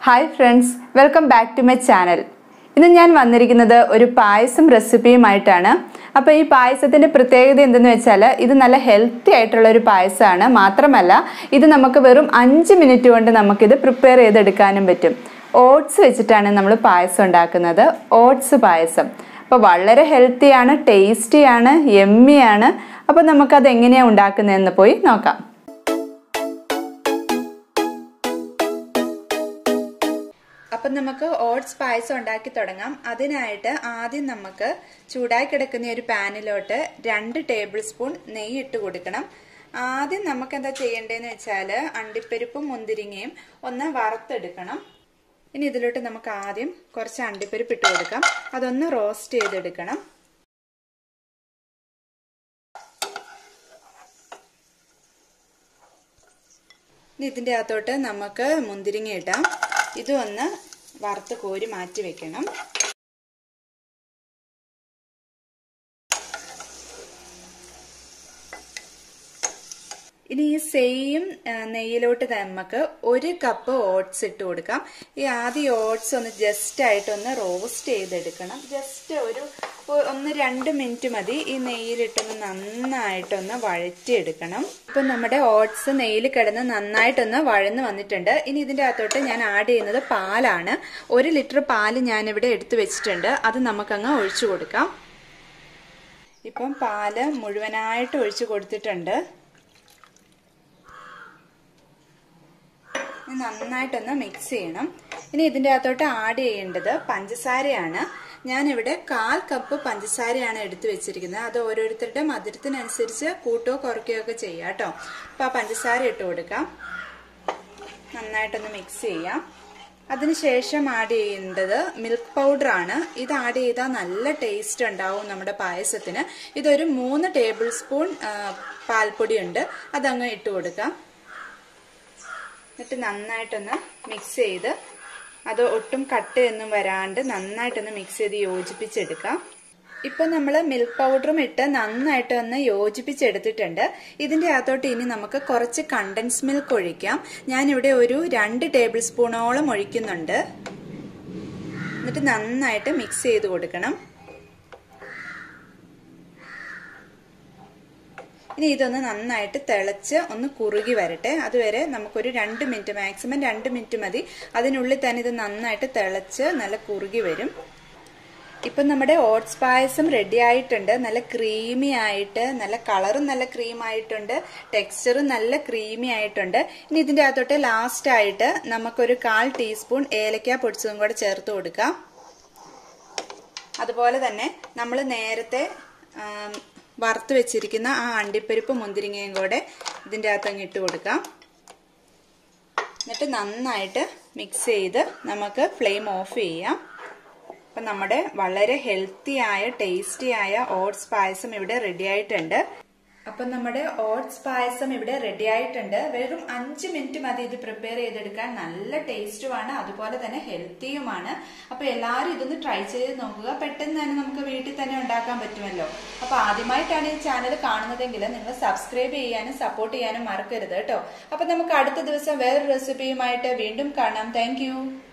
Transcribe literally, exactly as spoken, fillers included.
Hi friends, welcome back to my channel. ഇന്ന് ഞാൻ വന്നിരിക്കുന്നത് ഒരു പായസം റെസിപ്പിയുമായിട്ടാണ്. അപ്പോൾ ഈ പായസത്തിന്റെ പ്രത്യേകത എന്തെന്ന് വെച്ചാൽ ഇത് നല്ല ഹെൽത്തി ആയിട്ടുള്ള ഒരു പായസമാണ്. മാത്രമല്ല ഇത് നമുക്ക് വെറും അഞ്ച് മിനിറ്റ് കൊണ്ട് നമുക്ക് ഇത് പ്രിപ്പയർ ചെയ്തെടുക്കാനും പറ്റും. ഓട്സ് വെച്ചിട്ടാണ് നമ്മൾ പായസം ഉണ്ടാക്കുന്നത്. ഓട്സ് പായസം. അപ്പോൾ വളരെ ഹെൽത്തിയാണ്, ടേസ്റ്റിയാണ്, യമ്മിയാണ്. അപ്പോൾ നമുക്ക് അത് എങ്ങനെയാണ് ഉണ്ടാക്കുന്നതെന്ന് പോയി നോക്കാം. അപ്പം നമുക്ക് ഓട്സ് പായസം ഉണ്ടാക്കി തുടങ്ങാം. അതിനായിട്ട് ആദ്യം നമുക്ക് ചൂടായി കിടക്കുന്ന ഒരു പാനിലോട്ട് രണ്ട് ടേബിൾ സ്പൂൺ നെയ്യ് ഇട്ട് കൊടുക്കണം. ആദ്യം നമുക്ക് എന്താ ചെയ്യേണ്ടതെന്ന് വെച്ചാൽ അണ്ടിപ്പരിപ്പും മുന്തിരിങ്ങയും ഒന്ന് വറുത്തെടുക്കണം. ഇനി ഇതിലോട്ട് നമുക്ക് ആദ്യം കുറച്ച് അണ്ടിപ്പരിപ്പ് ഇട്ട് കൊടുക്കാം. അതൊന്ന് റോസ്റ്റ് ചെയ്തെടുക്കണം. ഇനി ഇതിൻ്റെ അകത്തോട്ട് നമുക്ക് മുന്തിരിങ്ങ ഇടാം. ഇതും ഒന്ന് വറുത്ത് കോരി മാറ്റി വെക്കണം. ഇനി ഈ സെയിം നെയ്യിലോട്ട് നമുക്ക് ഒരു കപ്പ് ഓട്സ് ഇട്ട് കൊടുക്കാം. ഈ ആദ്യം ഓട്സ് ഒന്ന് ജസ്റ്റ് ആയിട്ടൊന്ന് റോസ്റ്റ് ചെയ്തെടുക്കണം. ജസ്റ്റ് ഒരു ഒന്ന് രണ്ട് മിനിറ്റ് മതി. ഈ നെയ്യിലിട്ടൊന്ന് നന്നായിട്ടൊന്ന് വഴറ്റിയെടുക്കണം. ഇപ്പം നമ്മുടെ ഓട്സ് നെയ്യിൽ കിടന്ന് നന്നായിട്ടൊന്ന് വഴന്ന് വന്നിട്ടുണ്ട്. ഇനി ഇതിൻ്റെ അകത്തോട്ട് ഞാൻ ആഡ് ചെയ്യുന്നത് പാലാണ്. ഒരു ലിറ്റർ പാല് ഞാനിവിടെ എടുത്തു വെച്ചിട്ടുണ്ട്. അത് നമുക്കങ്ങ് ഒഴിച്ചു കൊടുക്കാം. ഇപ്പം പാല് മുഴുവനായിട്ട് ഒഴിച്ചു കൊടുത്തിട്ടുണ്ട്. നന്നായിട്ടൊന്ന് മിക്സ് ചെയ്യണം. ഇനി ഇതിൻ്റെ അകത്തോട്ട് ആഡ് ചെയ്യേണ്ടത് പഞ്ചസാരയാണ്. ഞാനിവിടെ കാൽ കപ്പ് പഞ്ചസാരയാണ് എടുത്തു വെച്ചിരിക്കുന്നത്. അത് ഓരോരുത്തരുടെ മധുരത്തിനനുസരിച്ച് കൂട്ടോ കുറയ്ക്കുകയോ ഒക്കെ ചെയ്യാം കേട്ടോ. അപ്പോൾ ആ പഞ്ചസാര ഇട്ട് കൊടുക്കാം. നന്നായിട്ടൊന്ന് മിക്സ് ചെയ്യാം. അതിനുശേഷം ആഡ് ചെയ്യേണ്ടത് മിൽക്ക് പൗഡറാണ്. ഇത് ആഡ് ചെയ്താൽ നല്ല ടേസ്റ്റ് ഉണ്ടാവും നമ്മുടെ പായസത്തിന്. ഇതൊരു മൂന്ന് ടേബിൾ സ്പൂൺ പാൽപ്പൊടി ഉണ്ട്. അതങ്ങ് ഇട്ട് കൊടുക്കാം. എന്നിട്ട് നന്നായിട്ടൊന്ന് മിക്സ് ചെയ്ത് അത് ഒട്ടും കട്ടയൊന്നും വരാണ്ട് നന്നായിട്ടൊന്ന് മിക്സ് ചെയ്ത് യോജിപ്പിച്ചെടുക്കാം. ഇപ്പം നമ്മൾ മിൽക്ക് പൗഡറും ഇട്ട് നന്നായിട്ട് ഒന്ന് യോജിപ്പിച്ചെടുത്തിട്ടുണ്ട്. ഇതിൻ്റെ അകത്തോട്ട് ഇനി നമുക്ക് കുറച്ച് കണ്ടൻസ് മിൽക്ക് ഒഴിക്കാം. ഞാനിവിടെ ഒരു രണ്ട് ടേബിൾ സ്പൂണോളം ഒഴിക്കുന്നുണ്ട്. എന്നിട്ട് നന്നായിട്ട് മിക്സ് ചെയ്ത് കൊടുക്കണം. ഇനി ഇതൊന്ന് നന്നായിട്ട് തിളച്ച് ഒന്ന് കുറുകി വരട്ടെ. അതുവരെ നമുക്കൊരു രണ്ട് മിനിറ്റ്, മാക്സിമം രണ്ട് മിനിറ്റ് മതി. അതിനുള്ളിൽ തന്നെ ഇത് നന്നായിട്ട് തിളച്ച് നല്ല കുറുകി വരും. ഇപ്പം നമ്മുടെ ഓട്സ് പായസം റെഡി ആയിട്ടുണ്ട്. നല്ല ക്രീമി ആയിട്ട്, നല്ല കളറും നല്ല ക്രീം ആയിട്ടുണ്ട്, ടെക്സ്ചറും നല്ല ക്രീമി ആയിട്ടുണ്ട്. ഇനി ഇതിൻ്റെ അകത്തോട്ട് ലാസ്റ്റ് ആയിട്ട് നമുക്കൊരു കാൽ ടീസ്പൂൺ ഏലക്ക പൊടിച്ചതും കൂടെ ചേർത്ത് കൊടുക്കാം. അതുപോലെ തന്നെ നമ്മൾ നേരത്തെ വറുത്ത് വെച്ചിരിക്കുന്ന ആ അണ്ടിപ്പരിപ്പ് മുന്തിരിങ്ങയും കൂടെ ഇതിൻ്റെ അകത്തങ്ങ് ഇട്ട് കൊടുക്കാം. എന്നിട്ട് നന്നായിട്ട് മിക്സ് ചെയ്ത് നമുക്ക് ഫ്ലെയിം ഓഫ് ചെയ്യാം. അപ്പം നമ്മുടെ വളരെ ഹെൽത്തി ആയ ടേസ്റ്റി ആയ ഓട്സ് പായസം ഇവിടെ റെഡി ആയിട്ടുണ്ട്. അപ്പം നമ്മുടെ ഓട്സ് പായസം ഇവിടെ റെഡി ആയിട്ടുണ്ട്. വെറും അഞ്ച് മിനിറ്റ് മതി ഇത് പ്രിപ്പയർ ചെയ്തെടുക്കാൻ. നല്ല ടേസ്റ്റുമാണ്, അതുപോലെ തന്നെ ഹെൽത്തിയുമാണ്. അപ്പൊ എല്ലാവരും ഇതൊന്ന് ട്രൈ ചെയ്ത് നോക്കുക. പെട്ടെന്ന് തന്നെ നമുക്ക് വീട്ടിൽ തന്നെ ഉണ്ടാക്കാൻ പറ്റുമല്ലോ. അപ്പൊ ആദ്യമായിട്ടാണ് ഈ ചാനൽ കാണുന്നതെങ്കിൽ നിങ്ങൾ സബ്സ്ക്രൈബ് ചെയ്യാനും സപ്പോർട്ട് ചെയ്യാനും മറക്കരുത് കേട്ടോ. അപ്പൊ നമുക്ക് അടുത്ത ദിവസം വേറൊരു റെസിപ്പിയുമായിട്ട് വീണ്ടും കാണാം. താങ്ക്